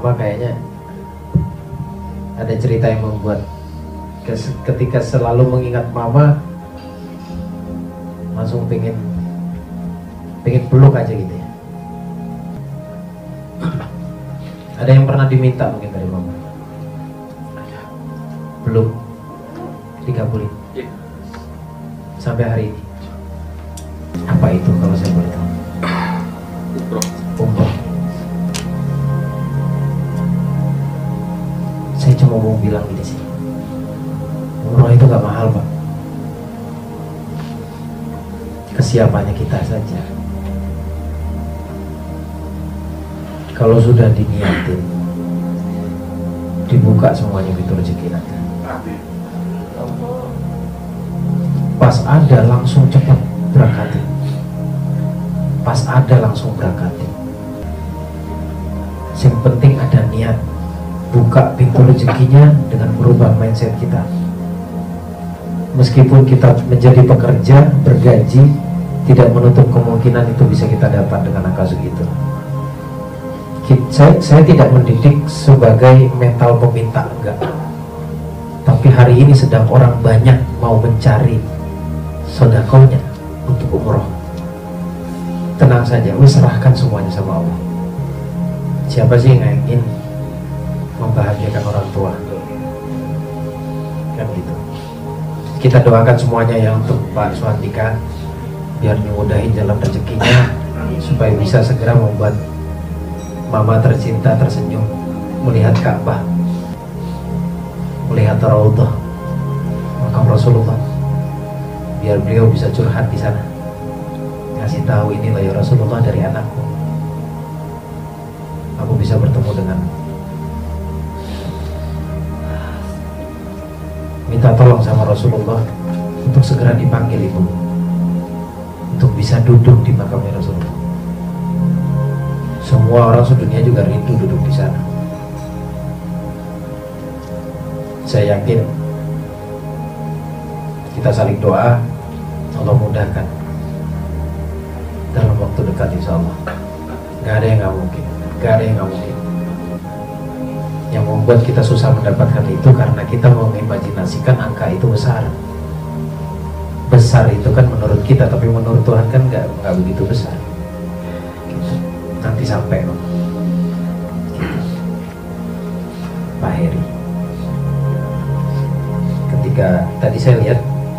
mama kayaknya ada cerita yang membuat ketika selalu mengingat mama langsung pengen peluk aja gitu ya. Ada yang pernah diminta mungkin dari mama? Belum dikabulin sampai hari ini. Apa itu kalau saya boleh tahu? Umroh. Saya cuma mau bilang gini sih, umroh itu gak mahal Pak. Kesiapannya kita saja. Kalau sudah diniatin, dibuka semuanya pintu rezeki nanti. Pas ada langsung cepat berangkatin. Pas ada langsung berangkatin. Yang penting ada niat. Buka pintu rezekinya dengan merubah mindset kita. Meskipun kita menjadi pekerja, bergaji, tidak menutup kemungkinan itu bisa kita dapat dengan angka segitu. Saya tidak mendidik sebagai mental peminta, enggak. Tapi hari ini sedang orang banyak mau mencari sedekahnya untuk umroh. Tenang saja, serahkan semuanya sama Allah. Siapa sih yang ingin membahagiakan orang tua? Kan gitu. Kita doakan semuanya ya untuk Pak Suandika, biar dimudahin jalan rezekinya, supaya bisa segera membuat mama tercinta tersenyum melihat Ka'bah, melihat Raudhah makam Rasulullah, biar beliau bisa curhat di sana, ngasih tahu inilah ya Rasulullah dari anakku, aku bisa bertemu dengan. Minta tolong sama Rasulullah untuk segera dipanggil ibu, untuk bisa duduk di makamnya Rasulullah. Semua orang sedunia juga rindu duduk di sana. Saya yakin kita saling doa, Allah mudahkan dalam waktu dekat insya Allah. Gak ada yang gak mungkin, gak ada yang gak mungkin. Yang membuat kita susah mendapatkan itu karena kita mengimajinasikan angka itu besar. Besar itu kan menurut kita, tapi menurut Tuhan kan gak begitu besar. Nanti sampai gitu. Pak Heri, ketika tadi saya lihat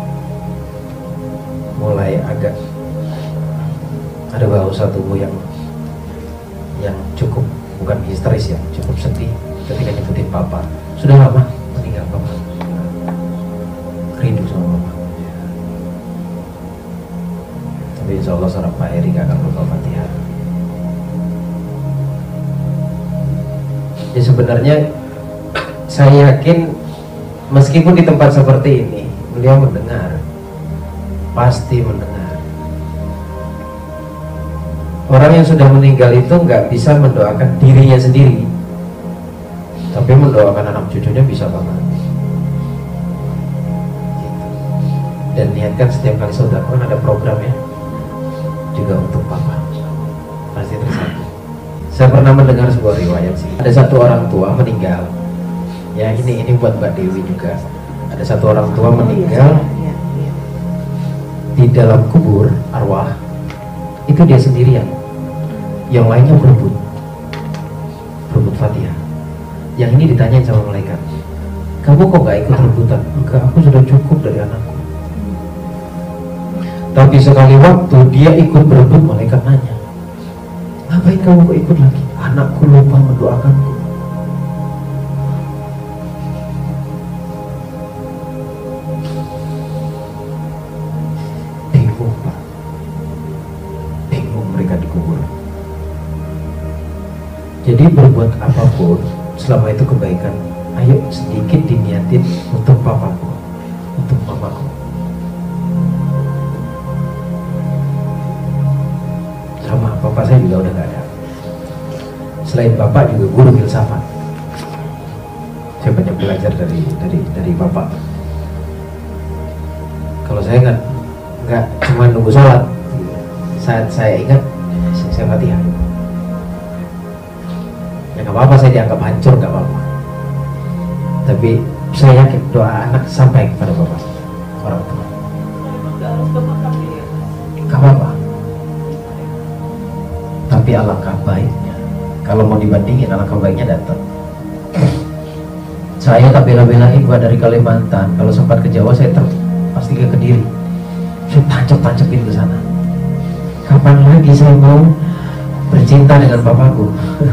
mulai agak ada bahasa tubuh yang cukup, bukan histeris ya, cukup sedih ketika nyebutin papa. Sudah lama meninggal papa, rindu sama papa. Tapi insya Allah seorang Pak Heri gak akan lupa Fatihah. Ya sebenarnya saya yakin meskipun di tempat seperti ini beliau mendengar, pasti mendengar. Orang yang sudah meninggal itu nggak bisa mendoakan dirinya sendiri, tapi mendoakan anak cucunya bisa banget. Dan niatkan setiap kali sedekah ada programnya juga untuk papa, pasti tersambung. Saya pernah mendengar sebuah riwayat sih. Ada satu orang tua meninggal. Ya ini buat Mbak Dewi juga. Ada satu orang tua meninggal di dalam kubur arwah. Itu dia sendirian. Yang lainnya berebut Fatihah. Yang ini ditanyain sama malaikat, kamu kok gak ikut rebutan? Enggak, aku sudah cukup dari anakku. Tapi sekali waktu dia ikut berebut, malaikat nanya, ngapain kamu kok ikut lagi? Anakku lupa mendoakanku. Bingung Pak, bingung mereka dikubur. Jadi berbuat apapun selama itu kebaikan, ayo sedikit diniatin untuk papaku, untuk mamaku. Sama papa saya juga udah gak ada. Selain bapak juga guru filsafat. Saya banyak belajar dari bapak. Kalau saya nggak cuma nunggu sholat, saat saya ingat saya Fatihah. Ya nggak apa-apa, saya dianggap hancur nggak apa-apa, tapi saya yakin doa anak sampai kepada bapak orang tua. Nggak apa-apa, tapi alangkah baiknya kalau mau dibandingin, alangkah baiknya datang. Saya tak bela-belain gua dari Kalimantan, kalau sempat ke Jawa saya pasti ke Kediri, saya tancap-tancapin ke sana. Kapan lagi saya mau bercinta dengan bapakku?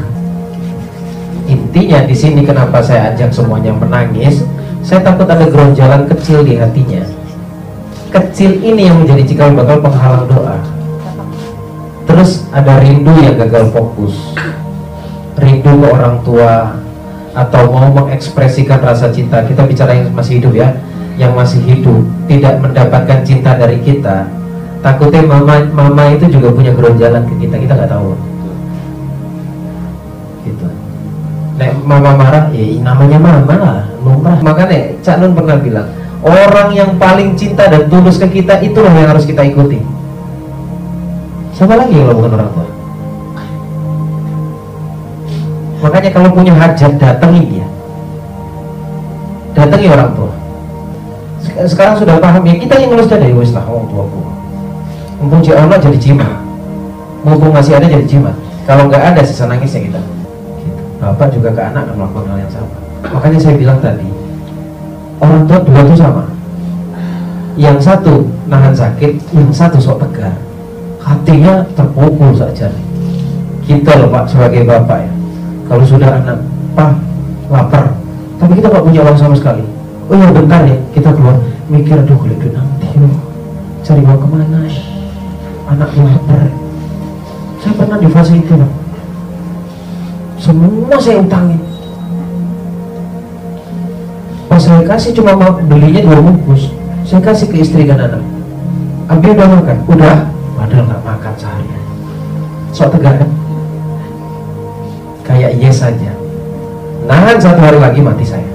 Intinya di sini kenapa saya ajak semuanya menangis, saya takut ada geronjalan kecil di hatinya. Kecil ini yang menjadi cikal bakal penghalang doa. Terus ada rindu yang gagal fokus, rindu ke orang tua, atau mau mengekspresikan rasa cinta. Kita bicara yang masih hidup ya, yang masih hidup tidak mendapatkan cinta dari kita. Takutnya mama itu juga punya geronjalan ke kita nggak tahu. Gitu. Nek mama marah, ya namanya mama lah, lumrah. Makanya Cak Nun pernah bilang, orang yang paling cinta dan tulus ke kita itulah yang harus kita ikuti. Siapa lagi kalau bukan orang tua? Makanya kalau punya hajat, datangi dia, datangi orang tua. Sekarang sudah paham ya, kita yang ngurus dari wis lah orang tua. Mumpung si Allah jadi jimat, mumpung masih ada jadi jimat. Kalau nggak ada sisa nangisnya kita. Bapak juga ke anak akan melakukan hal yang sama. Makanya saya bilang tadi, orang tua dua itu sama. Yang satu nahan sakit, yang satu sok tegar, hatinya terpukul saja. Kita loh Pak sebagai bapak ya, kalau sudah anak, Pak lapar, tapi kita nggak punya uang sama sekali. Oh ya bentar ya, kita keluar mikir, aduh kulit duit nanti cari uang kemana ya, anak lapar. Saya pernah di fase itu Pak, semua saya utangin. Pas saya kasih cuma mau belinya 2 bungkus, saya kasih ke istri dan anak. Abi udah makan? Udah. Padahal nggak makan seharian. Sok tegar kan? Kayak yes saja. Nahan 1 hari lagi mati saya.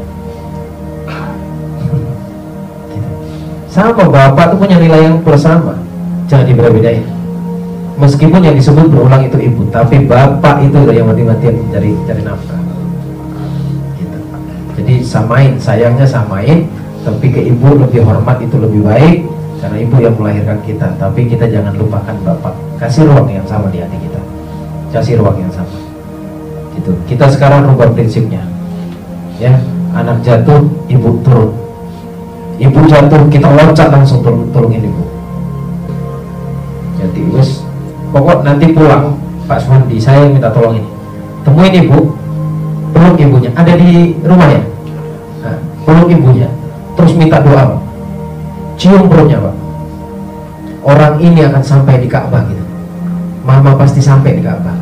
Gitu. Sama bapak tuh punya nilai yang bersama, jangan dibeda-bedain. Meskipun yang disebut berulang itu ibu, tapi bapak itu yang mati-matian cari nafkah. Gitu. Jadi samain, sayangnya samain, tapi ke ibu lebih hormat itu lebih baik, karena ibu yang melahirkan kita. Tapi kita jangan lupakan bapak. Kasih ruang yang sama di hati kita, kasih ruang yang sama. Gitu. Kita sekarang rubah prinsipnya, ya. Anak jatuh, ibu turun. Ibu jatuh, kita loncat langsung tolongin ibu. Jadi wes, pokok nanti pulang Pak Suwandi, saya yang minta tolong ini, temuin ibu, peluk ibunya, ada di rumah ya, nah, peluk ibunya, terus minta doa, cium perutnya Pak. Orang ini akan sampai di Ka'bah gitu, mama pasti sampai di Ka'bah,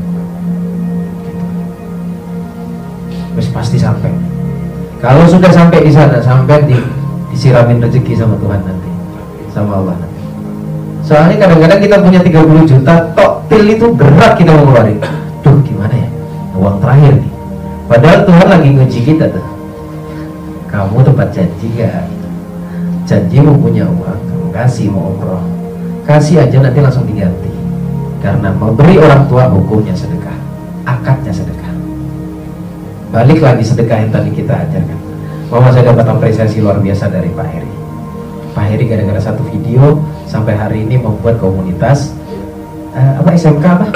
terus pasti sampai. Kalau sudah sampai di sana, sampai disiramin rezeki sama Tuhan nanti, sama Allah nanti. Soalnya kadang-kadang kita punya 30 juta, tok til itu berat kita mau ngeluarin. Duh gimana ya, uang terakhir nih. Padahal Tuhan lagi nguji kita tuh. Kamu tempat janji gak? Janji mau punya uang, kamu kasih, mau umroh, kasih aja nanti langsung diganti. Karena memberi orang tua hukumnya sedekah, akadnya sedekah. Balik lagi sedekah yang tadi kita ajarkan. Mama saya dapat apresiasi luar biasa dari Pak Heri. Pak Heri gara-gara satu video sampai hari ini membuat komunitas SMK apa?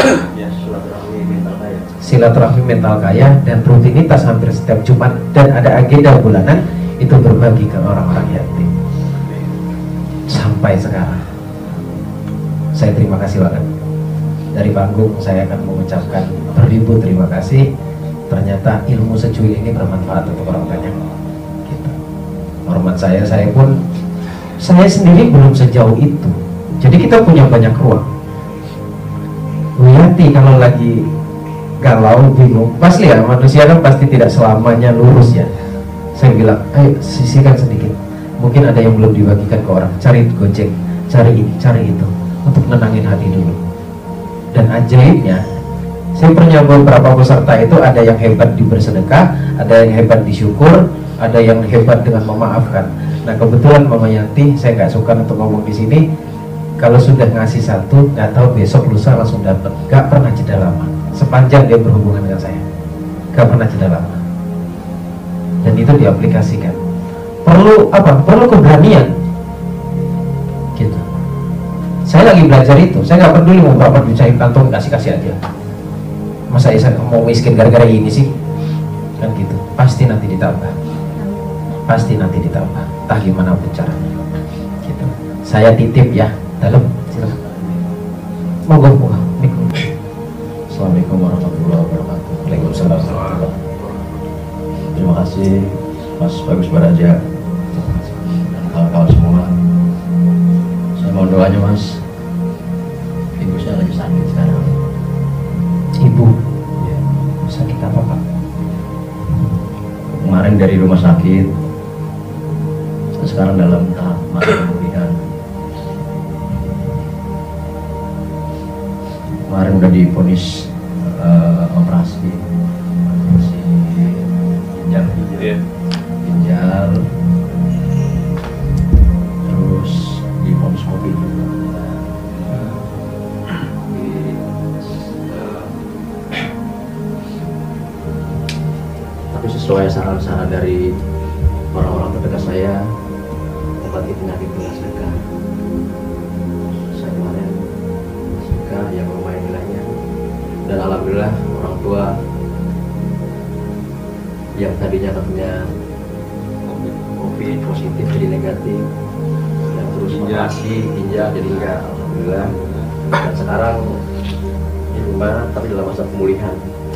Silaturahmi mental kaya, dan rutinitas hampir setiap Jumat, dan ada agenda bulanan itu berbagi ke orang-orang yatim. Sampai sekarang saya terima kasih banget. Dari panggung saya akan mengucapkan beribu terima kasih. Ternyata ilmu secuil ini bermanfaat untuk orang banyak. Gitu. Hormat saya pun, saya sendiri belum sejauh itu. Jadi kita punya banyak ruang. Wiyanti kalau lagi galau, bingung, pasti ya manusia kan pasti tidak selamanya lurus ya. Saya bilang, ayo sisihkan sedikit. Mungkin ada yang belum dibagikan ke orang. Cari gojek, cari ini, cari itu, untuk nenangin hati dulu. Dan ajaibnya, saya pernah beberapa peserta itu ada yang hebat di bersedekah, ada yang hebat di syukur, ada yang hebat dengan memaafkan. Nah kebetulan Mama Yanti, saya nggak suka untuk ngomong di sini. Kalau sudah ngasih satu, nggak tahu besok lusa langsung dapat, nggak pernah jeda lama. Sepanjang dia berhubungan dengan saya, gak pernah jeda lama. Dan itu diaplikasikan. Perlu apa? Perlu keberanian. Gitu. Saya lagi belajar itu. Saya nggak peduli mau berapa duit saya kantong, kasih aja. Masa saya mau miskin gara-gara ini sih? Kan gitu. Pasti nanti ditambah. Pasti nanti ditambah. Entah gimana pun caranya. Gitu. Saya titip ya. Dalam. Silakan. Moga-moga. Assalamualaikum warahmatullahi wabarakatuh. Waalaikumsalam warahmatullahi wabarakatuh. Terima kasih Mas Bagus Baraja dan kawan-kawan semua. Saya mohon doanya Mas. Ibu saya lagi sakit sekarang. Ibu Ya. sakit apa Pak? Kemarin dari rumah sakit. Sekarang dalam tahap masa pemulihan. Kemarin udah divonis operasi ginjal, terus divonis mobil juga. Tapi sesuai saran-saran dari orang-orang terdekat saya, obati penyakit pengasaka. Saya kemarin suka yang lumayan nilainya, dan alhamdulillah orang tua yang tadinya katanya COVID positif jadi negatif, dan terus operasi ginjal jadi enggak, alhamdulillah. Dan sekarang di rumah tapi dalam masa pemulihan,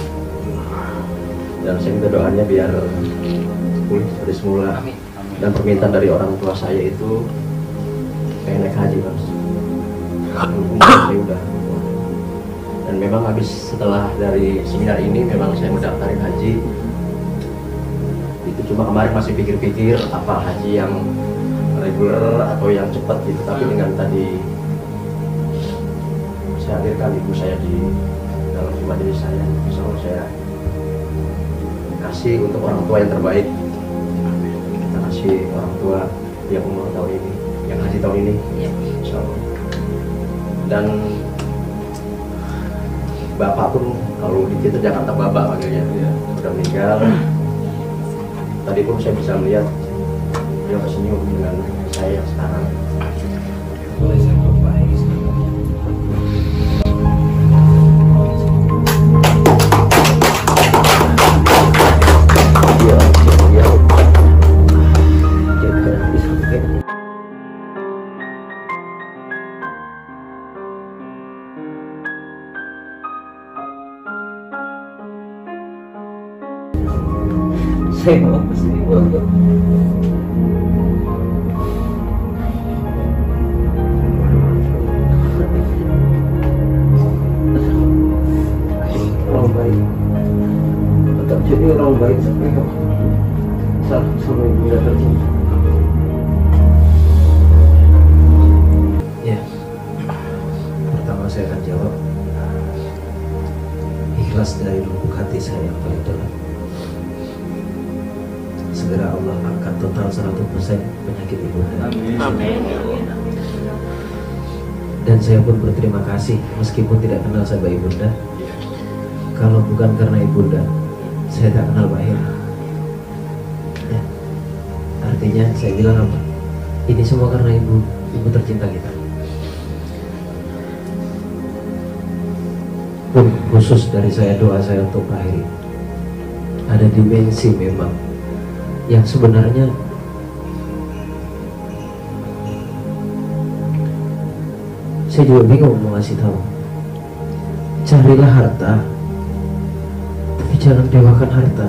dan saya minta doanya biar pulih seperti semula. Dan permintaan dari orang tua saya itu pengen naik haji Mas. Saya udah, dan memang habis setelah dari seminar ini memang saya mendaftarin haji. Itu cuma kemarin masih pikir-pikir apa haji yang reguler atau yang cepat gitu, tapi dengan tadi saya hadirkan ibu saya di dalam majelis saya, insya Allah saya kasih untuk orang tua yang terbaik. Kita kasih orang tua yang umur tahun ini, yang haji tahun ini, insya Allah. Dan bapak pun kalau di kita Jakarta bapak panggilnya, sudah meninggal. Tadi pun saya bisa melihat dia tersenyum dengan saya yang sekarang. Boleh saya coba ini sebenarnya. Saya orang baik, tetap jadi orang baik sampai ibu dan tercinta. Ya, pertama saya akan jawab ikhlas dari lubuk hati saya yang paling dalam. Segera Allah angkat total 100% penyakit ibu. Amin. Dan saya pun berterima kasih meskipun tidak kenal sama ibunda. Kalau bukan karena ibunda, saya tak kenal Pak Hir. Ya. Artinya saya bilang apa? Ini semua karena ibu tercinta kita. Pun khusus dari saya, doa saya untuk Pak Hir. Ada dimensi memang yang sebenarnya saya juga bingung mau ngasih tahu. Carilah harta, tapi jangan dewakan harta.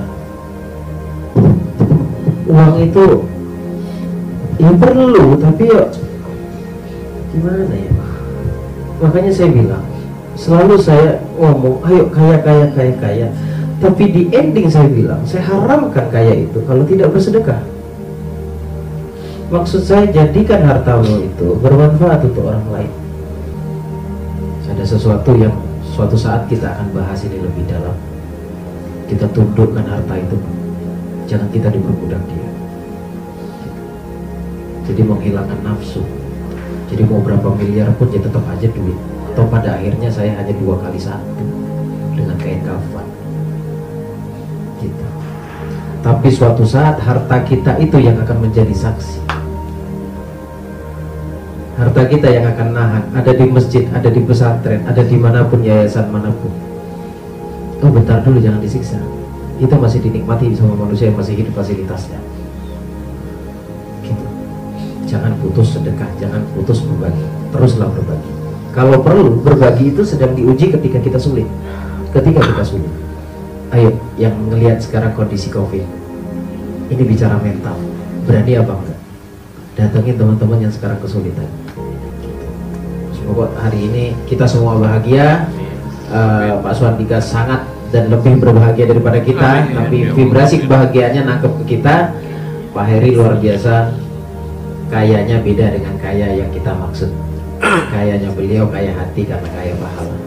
Uang itu ya perlu, tapi ya gimana ya? Makanya saya bilang, selalu saya ngomong, ayo kaya. Tapi di ending saya bilang, saya haramkan kaya itu kalau tidak bersedekah. Maksud saya, jadikan hartamu itu bermanfaat untuk orang lain. Ada sesuatu yang suatu saat kita akan bahas ini lebih dalam. Kita tundukkan harta itu, jangan kita diperbudak dia. Jadi menghilangkan nafsu. Jadi mau berapa miliar pun ya tetap aja duit. Atau pada akhirnya saya hanya 2 kali 1 dengan kain kafan. kita. Tapi suatu saat harta kita itu yang akan menjadi saksi. Harta kita yang akan nahan, ada di masjid, ada di pesantren, ada dimanapun, yayasan manapun. Oh bentar dulu, jangan disiksa. Itu masih dinikmati sama manusia yang masih hidup fasilitasnya. Gitu. Jangan putus sedekah, jangan putus berbagi, teruslah berbagi. Kalau perlu, berbagi itu sedang diuji ketika kita sulit. Ketika kita sulit. Ayo, yang ngelihat sekarang kondisi COVID, ini bicara mental, berani apa enggak? Datangin teman-teman yang sekarang kesulitan. Semoga hari ini kita semua bahagia. Pak Suandika sangat dan lebih berbahagia daripada kita, tapi vibrasi kebahagiaannya nangkep ke kita. Pak Heri luar biasa, kayanya beda dengan kaya yang kita maksud. Kayanya beliau kaya hati karena kaya pahala.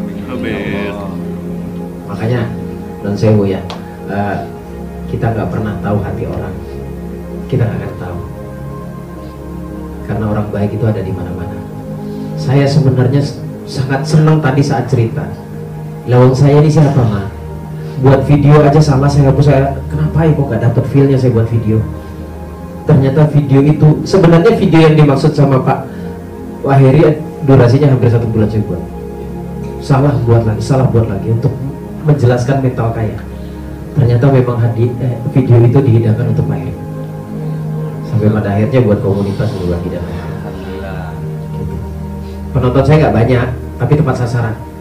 Makanya non sewu ya, kita nggak pernah tahu hati orang, kita nggak akan tahu, karena orang baik itu ada di mana-mana. Saya sebenarnya sangat senang tadi saat cerita, lawang saya ini siapa mah, buat video aja salah saya hapus. Saya kenapa ya kok nggak dapet feelnya saya buat video. Ternyata video itu sebenarnya video yang dimaksud sama Pak Waheri durasinya hampir 1 bulan saya buat. Salah buat lagi untuk menjelaskan mental kaya. Ternyata memang video itu dihidangkan untuk Pak Heri. Sampai pada akhirnya buat komunitas berbagi dan gitu. Penonton saya nggak banyak, tapi tepat sasaran.